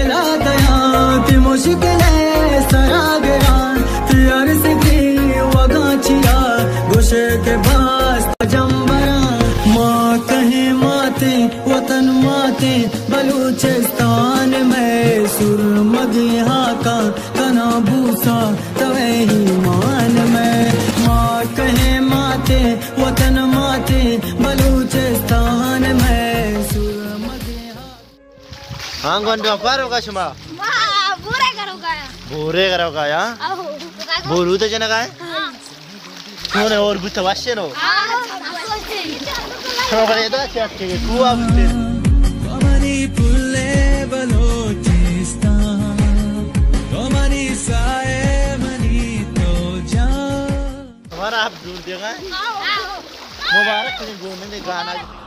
दिला दया ती मुश्किलें सरा गया यार से की वगाचिया गोशे के पास जम्बरा माँ कहे माते वतन माते बलूचिस्तान में सुर मदिहा का तना भूसा तवे ही मान में माँ कहे माते वतन माते बलूचिस्तान में सुर मदिहा हाँ गंडा पार होगा शुमा बोरे करोगा या बोरू तो जना काय कोने और बुत वाशे नो हमारे इधर क्या के कुआ बुते हमारी पुले बलोचिस्तान हमारी साए मनी तो जा हमारा आप दूर देखा मुबारक करें घूमने गाना